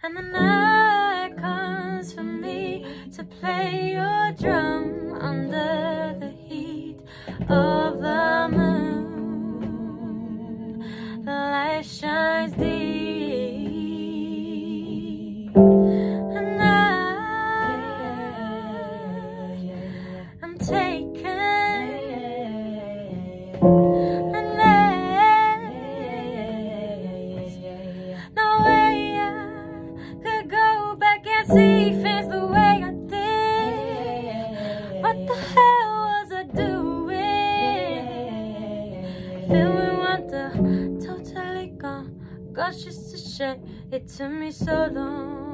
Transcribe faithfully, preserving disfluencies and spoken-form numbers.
And the night comes for me to play your drum under the heat of the moon. The light shines deep, and I am taken. See things the way I did. What the hell was I doing? Filled with wonder, totally gone. Gosh, it's a shame it took me so long.